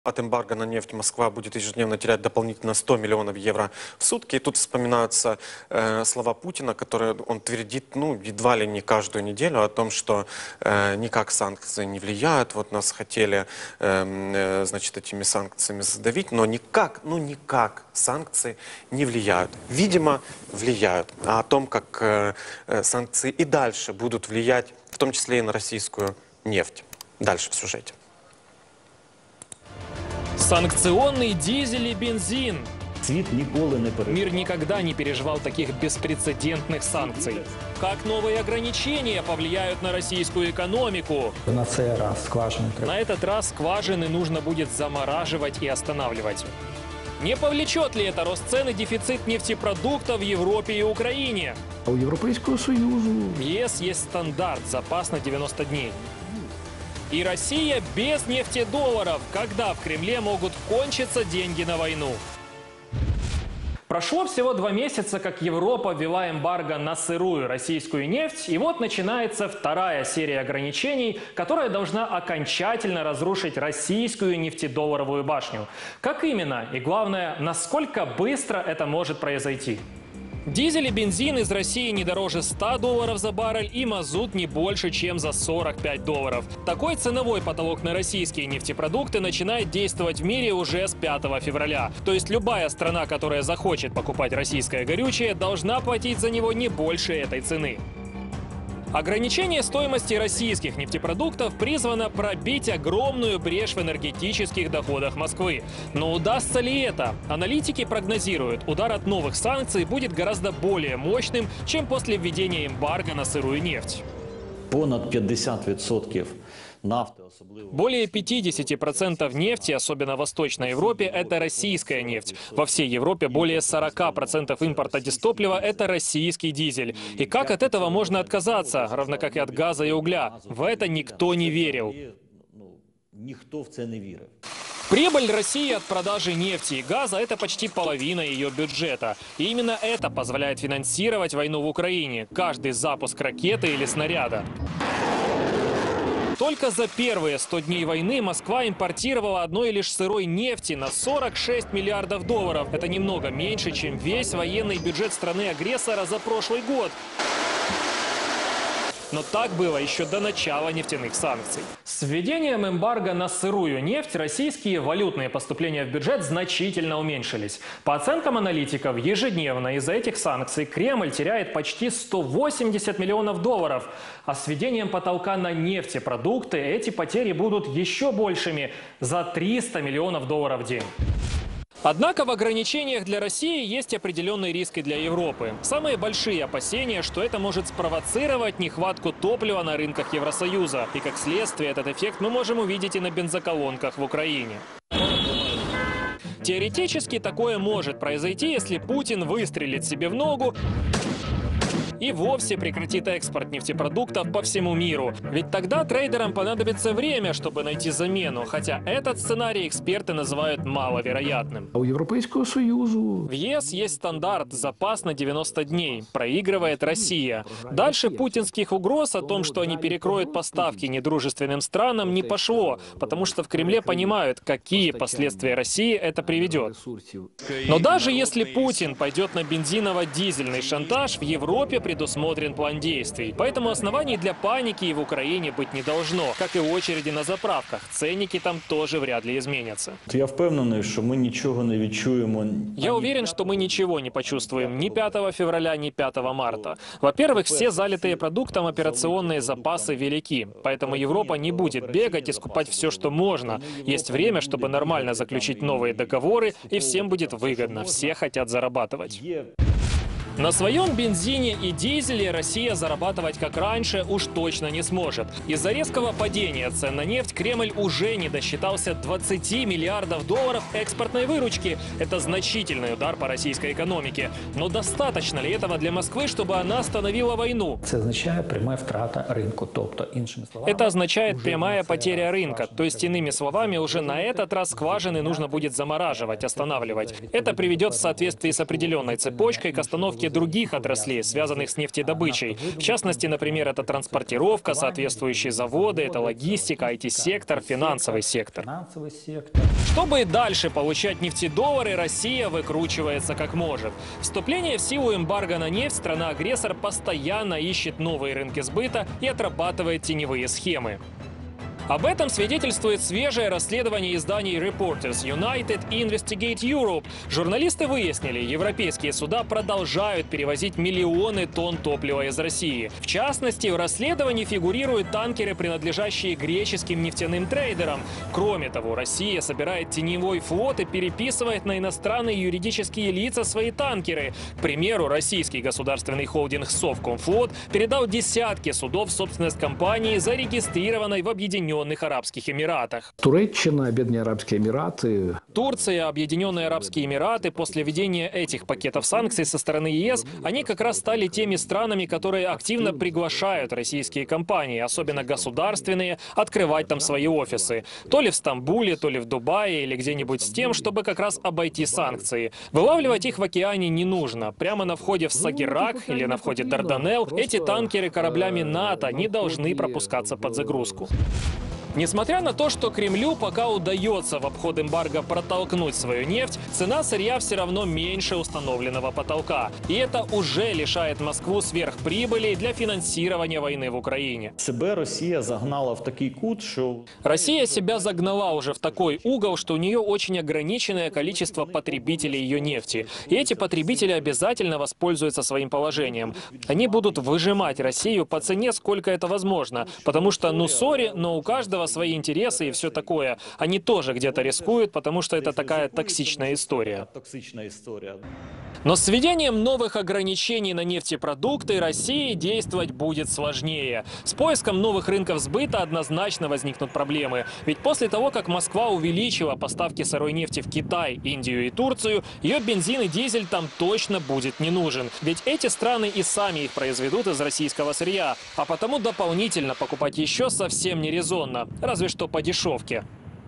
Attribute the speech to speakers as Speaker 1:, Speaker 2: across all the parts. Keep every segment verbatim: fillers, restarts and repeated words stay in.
Speaker 1: От эмбарго на нефть Москва будет ежедневно терять дополнительно сто миллионов евро в сутки. И тут вспоминаются э, слова Путина, которые он твердит, ну, едва ли не каждую неделю, о том, что э, никак санкции не влияют. Вот нас хотели, э, э, значит, этими санкциями задавить, но никак, ну, никак санкции не влияют. Видимо, влияют. А о том, как э, э, санкции и дальше будут влиять, в том числе и на российскую нефть. Дальше в сюжете.
Speaker 2: Санкционный дизель и бензин.
Speaker 3: Світ ніколи не переживав.
Speaker 2: Мир никогда не переживал таких беспрецедентных санкций. Как новые ограничения повлияют на российскую экономику?
Speaker 4: На цей раз скважины треба.
Speaker 2: На этот раз скважины нужно будет замораживать и останавливать. Не повлечет ли это рост цен и дефицит нефтепродуктов в Европе и Украине?
Speaker 4: У Європейського Союзу
Speaker 2: В ЕС есть стандарт, запас на девяносто дней. И Россия без нефтедолларов. Когда в Кремле могут кончиться деньги на войну? Прошло всего два месяца, как Европа ввела эмбарго на сырую российскую нефть. И вот начинается вторая серия ограничений, которая должна окончательно разрушить российскую нефтедолларовую башню. Как именно? И главное, насколько быстро это может произойти? Дизель и бензин из России не дороже ста долларов за баррель и мазут не больше, чем за сорок пять долларов. Такой ценовой потолок на российские нефтепродукты начинает действовать в мире уже с пятого февраля. То есть любая страна, которая захочет покупать российское горючее, должна платить за него не больше этой цены. Ограничение стоимости российских нефтепродуктов призвано пробить огромную брешь в энергетических доходах Москвы. Но удастся ли это? Аналитики прогнозируют, удар от новых санкций будет гораздо более мощным, чем после введения эмбарго на сырую нефть.
Speaker 3: Понад п'ятдесят відсотків нафти, особливо
Speaker 2: Более пятидесяти процентов нефти, особенно в Восточной Европе, это российская нефть. Во всей Европе более сорока процентов импорта дистоплива – это российский дизель. И как от этого можно отказаться, равно как и от газа и угля? В это никто не верил.
Speaker 3: ну, ніхто в це не вірив.
Speaker 2: Прибыль России от продажи нефти и газа – это почти половина ее бюджета. И именно это позволяет финансировать войну в Украине, каждый запуск ракеты или снаряда. Только за первые сто дней войны Москва импортировала одной лишь сырой нефти на сорок шесть миллиардов долларов. Это немного меньше, чем весь военный бюджет страны-агрессора за прошлый год. Но так было еще до начала нефтяных санкций. С введением эмбарго на сырую нефть российские валютные поступления в бюджет значительно уменьшились. По оценкам аналитиков, ежедневно из-за этих санкций Кремль теряет почти сто восемьдесят миллионов долларов. А с введением потолка на нефтепродукты эти потери будут еще большими – за триста миллионов долларов в день. Однако в ограничениях для России есть определенный риск и для Европы. Самые большие опасения, что это может спровоцировать нехватку топлива на рынках Евросоюза. И как следствие этот эффект мы можем увидеть и на бензоколонках в Украине. Теоретически такое может произойти, если Путин выстрелит себе в ногу и вовсе прекратит экспорт нефтепродуктов по всему миру. Ведь тогда трейдерам понадобится время, чтобы найти замену, хотя этот сценарий эксперты называют маловероятным.
Speaker 4: у Європейського Союзу
Speaker 2: В ЕС есть стандарт «запас на девяносто дней». Проигрывает Россия. Дальше путинских угроз о том, что они перекроют поставки недружественным странам, не пошло, потому что в Кремле понимают, какие последствия России это приведет. Но даже если Путин пойдет на бензиново-дизельный шантаж, в Европе предусмотрен план действий. Поэтому оснований для паники и в Украине быть не должно. Как и очереди на заправках. Ценники там тоже вряд ли изменятся.
Speaker 3: Я впевнений, що ми нічого не відчуємо.
Speaker 2: Я уверен, что мы ничего не почувствуем ни пятого февраля, ни пятого марта. Во-первых, все залитые продуктом операционные запасы велики. Поэтому Европа не будет бегать и скупать все, что можно. Есть время, чтобы нормально заключить новые договоры, и всем будет выгодно. Все хотят зарабатывать. На своем бензине и дизеле Россия зарабатывать как раньше уж точно не сможет. Из-за резкого падения цен на нефть Кремль уже не досчитался двадцати миллиардов долларов экспортной выручки. Это значительный удар по российской экономике. Но достаточно ли этого для Москвы, чтобы она остановила войну?
Speaker 4: це означає пряма втрата ринку. Тобто, іншими словами,
Speaker 2: Это означает прямая потеря рынка. То есть, иными словами, уже на этот раз скважины нужно будет замораживать, останавливать. Это приведет в соответствии с определенной цепочкой к остановке других отраслей, связанных с нефтедобычей. В частности, например, это транспортировка, соответствующие заводы, это логистика, ай ти-сектор, финансовый сектор.
Speaker 4: Финансовый сектор.
Speaker 2: Чтобы и дальше получать нефтедоллары, Россия выкручивается как может. Вступление в силу эмбарго на нефть страна-агрессор постоянно ищет новые рынки сбыта и отрабатывает теневые схемы. Об этом свидетельствует свежее расследование изданий Reporters United и Investigate Europe. Журналисты выяснили, европейские суда продолжают перевозить миллионы тонн топлива из России. В частности, в расследовании фигурируют танкеры, принадлежащие греческим нефтяным трейдерам. Кроме того, Россия собирает теневой флот и переписывает на иностранные юридические лица свои танкеры. К примеру, российский государственный холдинг Совкомфлот передал десятки судов в собственность компании, зарегистрированной в Объединенных Арабских Эмиратах.
Speaker 5: Туреччина, Объединенные Арабские Эмираты.
Speaker 2: Турция, Объединенные Арабские Эмираты, после введения этих пакетов санкций со стороны ЕС, они как раз стали теми странами, которые активно приглашают российские компании, особенно государственные, открывать там свои офисы. То ли в Стамбуле, то ли в Дубае или где-нибудь с тем, чтобы как раз обойти санкции. Вылавливать их в океане не нужно. Прямо на входе в Сагерак или на входе Дарданелл эти танкеры кораблями НАТО не должны пропускаться под загрузку. Несмотря на то, что Кремлю пока удается в обход эмбарго протолкнуть свою нефть, цена сырья все равно меньше установленного потолка. И это уже лишает Москву сверхприбыли для финансирования войны в Украине.
Speaker 3: Себе Росія загнала в такий кут, що
Speaker 2: Россия себя загнала уже в такой угол, что у нее очень ограниченное количество потребителей ее нефти. И эти потребители обязательно воспользуются своим положением. Они будут выжимать Россию по цене, сколько это возможно. Потому что, ну сори, но у каждого свои интересы и все такое. Они тоже где-то рискуют, потому что это такая токсичная история.
Speaker 3: токсична історія.
Speaker 2: Но с введением новых ограничений на нефтепродукты России действовать будет сложнее. С поиском новых рынков сбыта однозначно возникнут проблемы. Ведь после того, как Москва увеличила поставки сырой нефти в Китай, Индию и Турцию, ее бензин и дизель там точно будет не нужен. Ведь эти страны и сами их произведут из российского сырья. А потому дополнительно покупать еще совсем не резонно. Разве что по дешевке.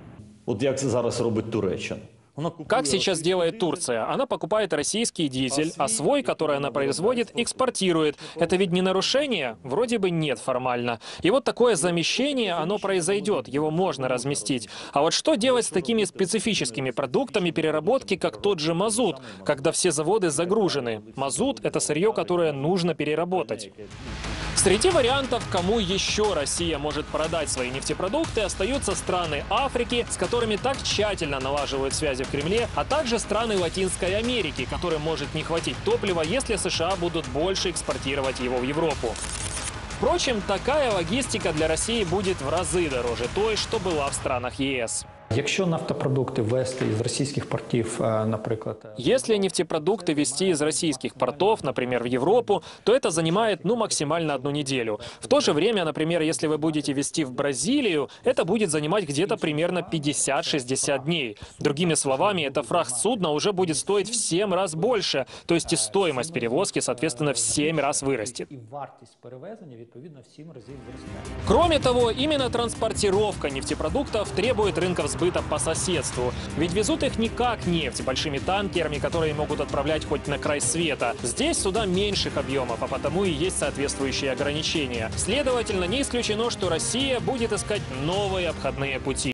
Speaker 3: От як це зараз робить Туреччина? Вона купує
Speaker 2: Как сейчас делает Турция? Она покупает российский дизель, а свой, который она производит, экспортирует. Это ведь не нарушение? Вроде бы нет формально. И вот такое замещение, оно произойдет, его можно разместить. А вот что делать с такими специфическими продуктами переработки, как тот же мазут, когда все заводы загружены? Мазут – это сырье, которое нужно переработать. Среди вариантов, кому еще Россия может продать свои нефтепродукты, остаются страны Африки, с которыми так тщательно налаживают связи в Кремле, а также страны Латинской Америки, которым может не хватить топлива, если США будут больше экспортировать его в Европу. Впрочем, такая логистика для России будет в разы дороже той, что была в странах ЕС.
Speaker 4: Якщо нафтопродукти ввести із російських портів, е, наприклад,
Speaker 2: Если нефтепродукты везти из российских портов, например, в Европу, то это занимает, ну, максимально одну неделю. В то же время, например, если вы будете везти в Бразилию, это будет занимать где-то примерно пятьдесят-шестьдесят дней. Другими словами, это фрахт судна уже будет стоить в семь раз больше, то есть и стоимость перевозки, соответственно, в семь раз вырастет.
Speaker 4: і вартість перевезення, відповідно, в сім разів зросте.
Speaker 2: Кроме того, именно транспортировка нефтепродуктов требует рынков сбыта по соседству. Ведь везут их не как нефть большими танкерами, которые могут отправлять хоть на край света. Здесь суда меньших объемов, а потому и есть соответствующие ограничения. Следовательно, не исключено, что Россия будет искать новые обходные пути.